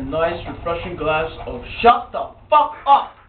nice, refreshing glass of shut the fuck up!